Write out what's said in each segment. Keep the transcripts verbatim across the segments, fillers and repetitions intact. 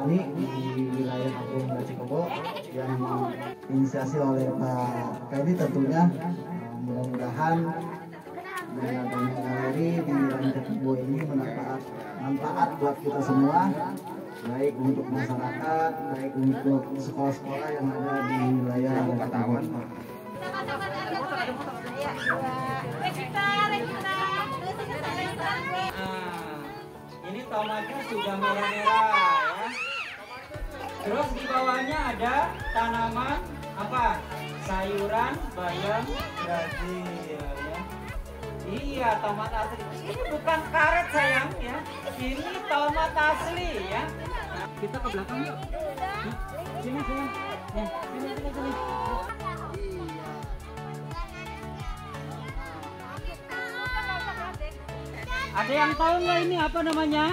tani di wilayah Kabupaten Mojokerto yang inisiasi oleh Pak Kadi tentunya. Mudah-mudahan dengan adanya galeri di Ranca Kebo ini manfaat manfaat buat kita semua, baik untuk masyarakat, baik untuk sekolah-sekolah yang ada di wilayah Ranca Kebo. Ini tomatnya sudah merah-merah ya. Terus di bawahnya ada tanaman apa? Sayuran bayam Brazil ya. Iya, tomat asli. Ini bukan karet sayang ya. Ini tomat asli ya. Nah, kita ke belakang yuk. Sini sini. Nih, sini sini sini. Ada yang tahu nggak ini apa namanya?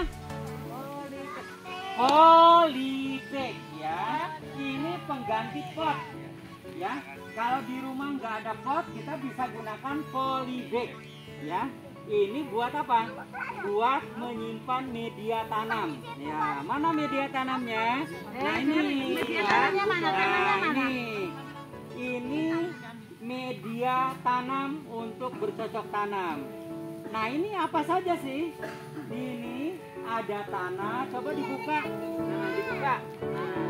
Polybag ya. Ini pengganti pot ya. Kalau di rumah nggak ada pot, kita bisa gunakan polybag ya. Ini buat apa? Buat menyimpan media tanam. Ya, mana media tanamnya? Nah ini ya. Nah ini. Ini media tanam untuk bercocok tanam. Nah ini apa saja sih? Ini ada tanah, coba dibuka. Nah dibuka. Nah.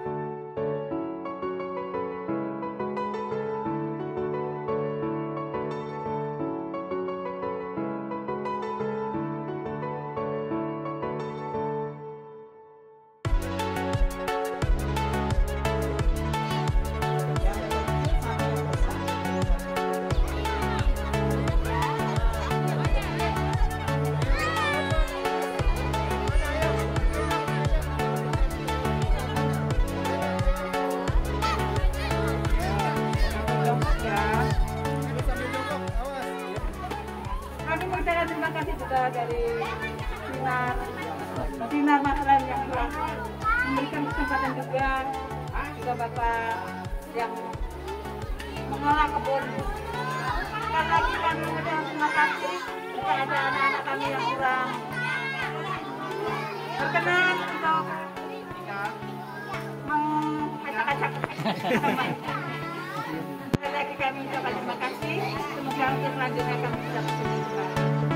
Kami mengucapkan terima kasih juga dari Sinar Sinar Matlan yang telah memberikan kesempatan juga juga Bapak yang mengelola kebun. Sekali lagi kami mengucapkan terima kasih jika ada anak-anak kami yang kurang berkenan untuk mengacak-acak. Sekali lagi kami ucapkan terima kasih. Semoga untuk selanjutnya kami bisa berjumpa.